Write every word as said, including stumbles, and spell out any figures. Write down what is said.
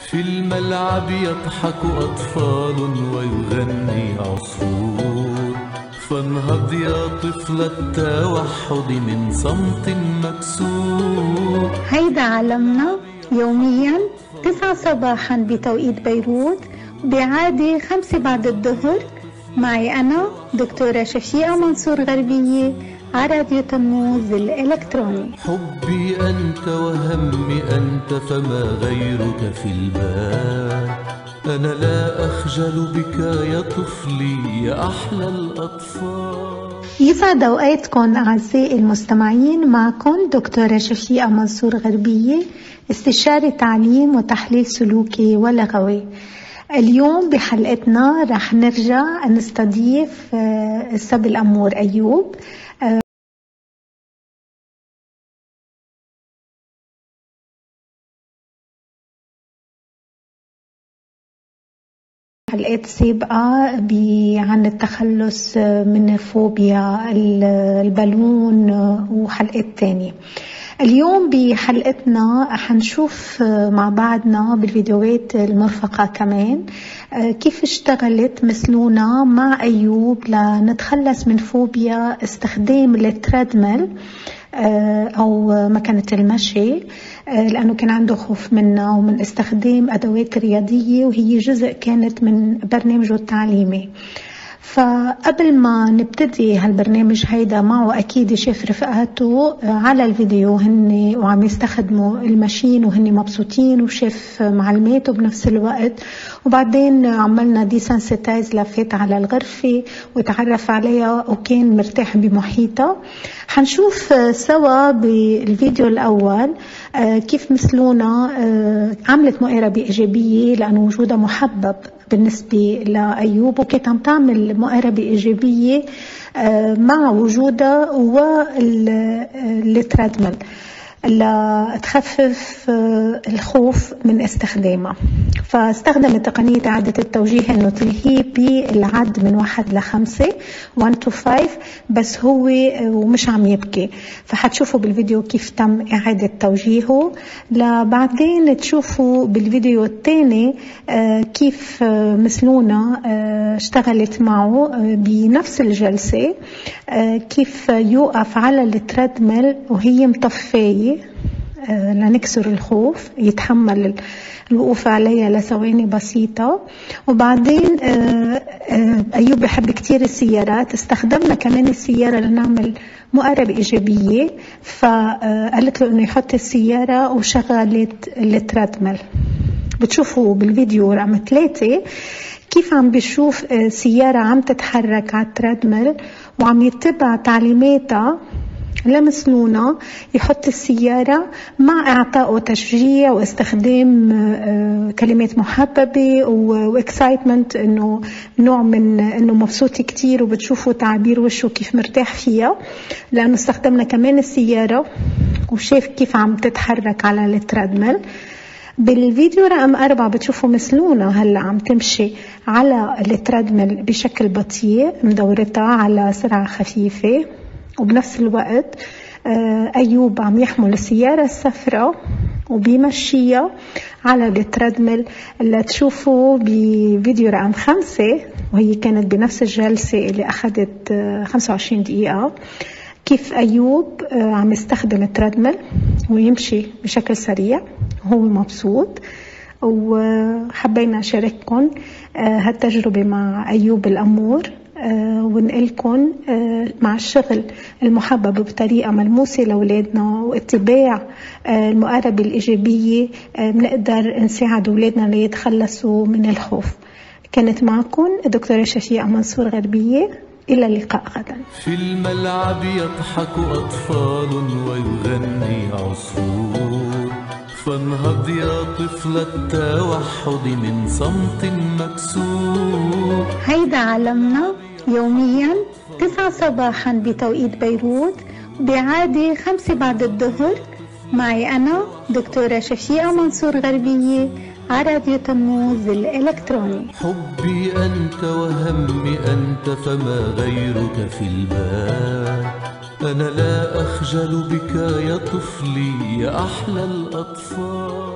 في الملعب يضحك أطفال ويغني عصفور، فانهض يا طفل التوحد من صمت مكسور. هيدا عالمنا يوميا تسعة صباحا بتوقيت بيروت، بعادة خمسة بعد الظهر. معي أنا دكتورة شفيقة منصور غربية على راديو تموز الإلكتروني. حبي أنت وهمي أنت فما غيرك في البال، أنا لا أخجل بك يا طفلي يا أحلى الأطفال. يسعد أوقاتكم أعزائي المستمعين، معكم دكتورة شفيقة منصور غربية، استشاري تعليم وتحليل سلوكي ولغوي. اليوم بحلقتنا رح نرجع نستضيف الصبي الأمور أيوب. حلقات سابقة عن التخلص من فوبيا البالون وحلقات تانية. اليوم بحلقتنا حنشوف مع بعضنا بالفيديوهات المرفقة كمان كيف اشتغلت مسلونة مع أيوب لنتخلص من فوبيا استخدام التريدميل أو مكنة المشي، لأنه كان عنده خوف منها ومن استخدام أدوات رياضية، وهي جزء كانت من برنامجه التعليمي. فقبل ما نبتدي هالبرنامج هيدا معه، أكيد شاف رفقاته على الفيديو هن وعم يستخدموا الماشين وهن مبسوطين، وشاف معلوماته بنفس الوقت. وبعدين عملنا ديسنسيتايز لفات على الغرفة وتعرف عليها وكان مرتاح بمحيطها. حنشوف سوا بالفيديو الأول كيف مسلونة عملت مقاربة إيجابية، لأنه وجودها محبب بالنسبة لأيوب، وكانت عم تعمل مقاربة إيجابية مع وجودها والتريدميل لتخفف الخوف من استخدامها. فاستخدمت تقنية إعادة التوجيه إنه تلهيه بالعد من واحد لخمسة one to five، بس هو ومش عم يبكي. فحتشوفوا بالفيديو كيف تم إعادة توجيهه، لبعدين تشوفوا بالفيديو الثاني كيف مسلونة اشتغلت معه بنفس الجلسة، كيف يوقف على التريدميل وهي مطفية لنكسر الخوف، يتحمل الوقوف عليها لثواني بسيطة. وبعدين أيوب بحب كتير السيارات، استخدمنا كمان السيارة لنعمل مقاربة إيجابية. فقالت له إنه يحط السيارة وشغلت التريدميل. بتشوفوا بالفيديو رقم ثلاثة كيف عم بيشوف سيارة عم تتحرك على التريدميل وعم يتبع تعليماتها لمسلونة يحط السيارة، مع إعطائه تشجيع واستخدام كلمات محببة واكسايتمنت، إنه نوع من إنه مبسوط كتير، وبتشوفوا تعبير وشه كيف مرتاح فيها، لأنه استخدمنا كمان السيارة وشاف كيف عم تتحرك على التريدميل. بالفيديو رقم أربعة بتشوفوا مسلونة هلا عم تمشي على التريدميل بشكل بطيء، مدورتها على سرعة خفيفة، وبنفس الوقت أيوب عم يحمل السيارة الصفراء وبيمشيها على التريدميل اللي تشوفوا بفيديو رقم خمسة، وهي كانت بنفس الجلسة اللي أخذت خمسة وعشرين دقيقة. كيف أيوب عم يستخدم التريدميل ويمشي بشكل سريع وهو مبسوط. وحبينا نشارككم هالتجربة مع أيوب الأمور، ونقلكم مع الشغل المحبب بطريقة ملموسة لأولادنا واتباع المقاربة الإيجابية بنقدر نساعد أولادنا ليتخلصوا من الخوف. كانت معكم دكتورة شفيقة منصور غربية، إلى اللقاء غدا. في الملعب يضحك أطفال ويغني عصفور، فانهض يا طفل التوحد من صمت مكسور. هيدا عالمنا يوميا تسعة صباحا بتوقيت بيروت، بعادة خمسة بعد الظهر. معي أنا دكتورة شفيقة منصور غربية على راديو تموز الإلكتروني. حبي أنت وهمي أنت فما غيرك في البال، أنا لا أخجل بك يا طفلي يا أحلى الأطفال.